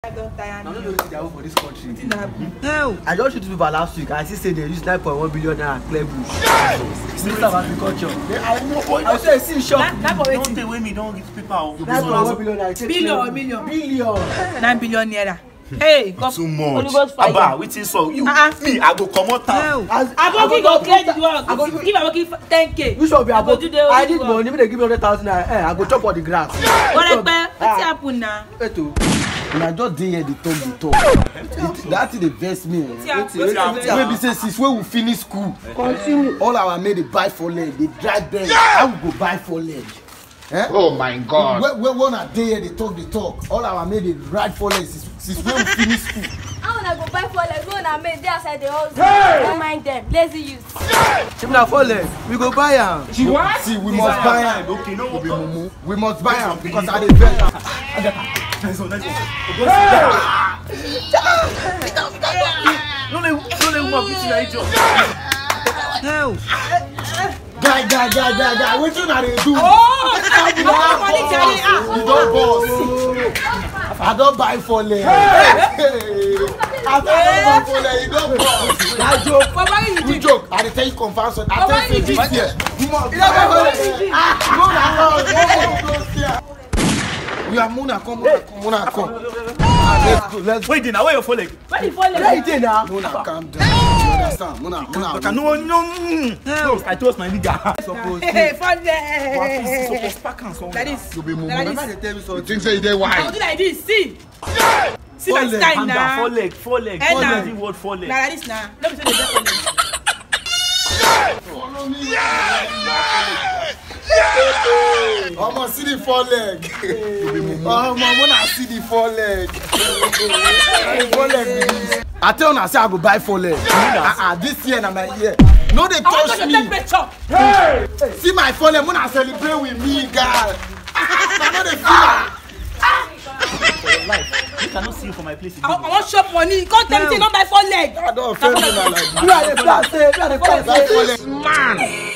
I don't tire. I'm not going to the for this country. No. I just shoot people last week. I see say they use 9.1 billion naira clear bush. Minister of Agriculture. I say see shop. Don't take away me, don't give people. 9.1 billion naira. Billion or million? Billion. 9 billion naira. Hey, too much. Abba, which is so you me, I go come out. No. I go clear the work. Give a working 10K. You should be about. I need money. If they give me 100,000 naira, I go chop all the grass. What happened now? And I just did hear the talk. That's the best me. Maybe say since when we finish school, continue. All our made they buy for leg, they drive them. I will go buy for leg. Eh? Oh my God! When I day they talk. All our made they ride for leg since when we finish school. I wanna go buy for leg. When I made they outside the house. Don't mind them. Lazy youth. If na for leg, we go buy am. What? See, we must buy am. Okay, no mumu. We must buy am because I dey vex. Nice one. No, No. Guy, what you not do? Oh, you don't boss. I don't buy for leg. After I don't buy for leg, you don't boss. I joke. You joke. I tell you confirm. I tell you this year. We are Muna, come. Let's go. Wait, now where your phone leg? Where the phone leg? Right there now. Muna, calm down. You understand? Muna. No. I told my nigga. Hey, phone leg. Suppose pack and so. That is. You be Muna. Tell me something. You think say they I will why? do like this. See my style now. Four leg. Four leg. Word four leg. Now like this now. Let me say the best one. Follow me. I'ma see the four leg. I'ma see the four leg. I tell you, I say I go buy four leg. This year na my year. No, they touch me. Hey. See my four leg. Wanna celebrate with me, girl. No, they feel. For your life, you cannot see you for my place. I want shop money. Come tell me say not buy phone leg. I don't offend you like that. You are the class, man.